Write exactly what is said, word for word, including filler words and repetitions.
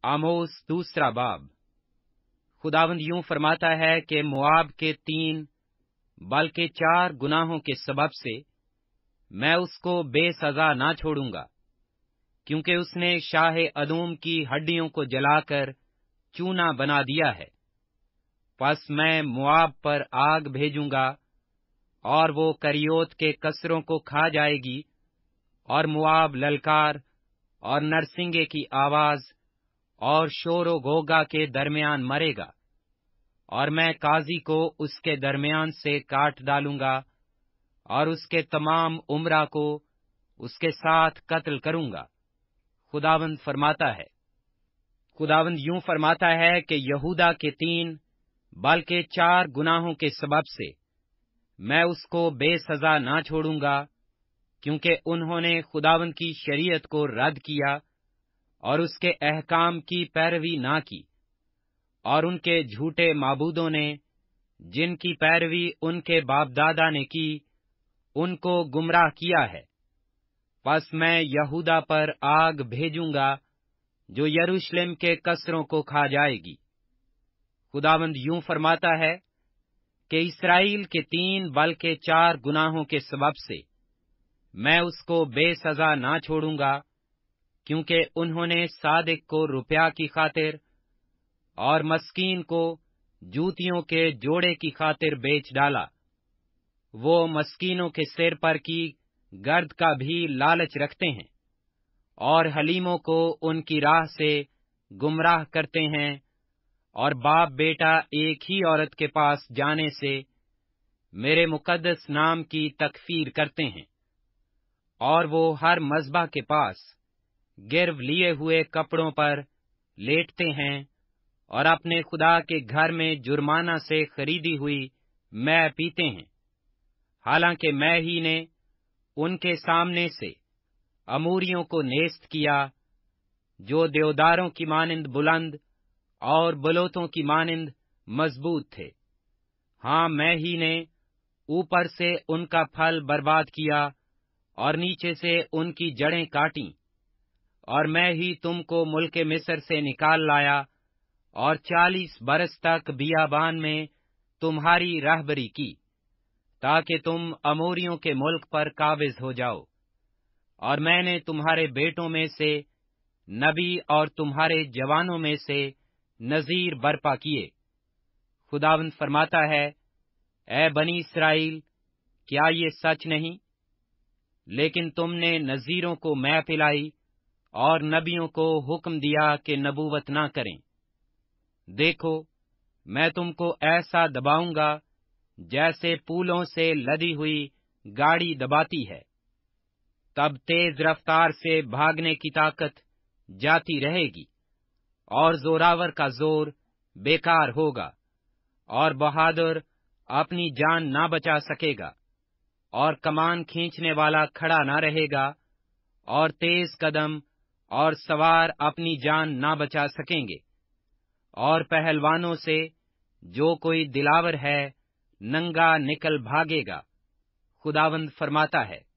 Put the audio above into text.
आमोस दूसरा बाब। खुदावंद यूं फरमाता है कि मोआब के तीन बल्कि चार गुनाहों के सबब से मैं उसको बेसजा ना छोड़ूंगा, क्योंकि उसने शाह अदूम की हड्डियों को जलाकर चूना बना दिया है। पस मैं मोआब पर आग भेजूंगा और वो करियोत के कसरों को खा जाएगी, और मोआब ललकार और नरसिंगे की आवाज और शोरो गोगा के दरमियान मरेगा, और मैं काजी को उसके दरमियान से काट डालूंगा और उसके तमाम उम्रा को उसके साथ कत्ल करूंगा। खुदावंद फरमाता है। खुदावंद यूं फरमाता है कि यहूदा के तीन बल्कि चार गुनाहों के सबब से मैं उसको बेसजा ना छोड़ूंगा, क्योंकि उन्होंने खुदावंद की शरीयत को रद्द किया और उसके अहकाम की पैरवी ना की, और उनके झूठे माबूदों ने, जिनकी पैरवी उनके बाप दादा ने की, उनको गुमराह किया है। बस मैं यहूदा पर आग भेजूंगा जो यरूशलेम के कसरों को खा जाएगी। खुदावंद यूं फरमाता है कि इस्राएल के तीन बल्कि चार गुनाहों के सबब से मैं उसको बेसजा ना छोड़ूंगा, क्योंकि उन्होंने सादिक को रुपया की खातिर और मस्कीन को जूतियों के जोड़े की खातिर बेच डाला। वो मस्कीनों के सिर पर की गर्द का भी लालच रखते हैं, और हलीमों को उनकी राह से गुमराह करते हैं, और बाप बेटा एक ही औरत के पास जाने से मेरे मुकद्दस नाम की तकफीर करते हैं। और वो हर मज़बा के पास गिरव लिए हुए कपड़ों पर लेटते हैं, और अपने खुदा के घर में जुर्माना से खरीदी हुई मैं पीते हैं, हालांकि मैं ही ने उनके सामने से अमूरियों को नेस्त किया, जो देवदारों की मानिंद बुलंद और बलोतों की मानिंद मजबूत थे। हाँ, मैं ही ने ऊपर से उनका फल बर्बाद किया और नीचे से उनकी जड़ें काटी, और मैं ही तुमको मुल्क मिस्र से निकाल लाया और चालीस बरस तक बियाबान में तुम्हारी रहबरी की, ताकि तुम अमोरियों के मुल्क पर काबिज हो जाओ। और मैंने तुम्हारे बेटों में से नबी और तुम्हारे जवानों में से नजीर बर्पा किए। खुदावंद फरमाता है, ऐ बनी इस्राएल, क्या ये सच नहीं? लेकिन तुमने नजीरों को मैं पिलाई और नबियों को हुक्म दिया कि नबूवत ना करें। देखो, मैं तुमको ऐसा दबाऊंगा जैसे पूलों से लदी हुई गाड़ी दबाती है। तब तेज रफ्तार से भागने की ताकत जाती रहेगी, और जोरावर का जोर बेकार होगा, और बहादुर अपनी जान ना बचा सकेगा, और कमान खींचने वाला खड़ा ना रहेगा, और तेज कदम और सवार अपनी जान ना बचा सकेंगे, और पहलवानों से जो कोई दिलावर है नंगा निकल भागेगा। खुदावंद फरमाता है।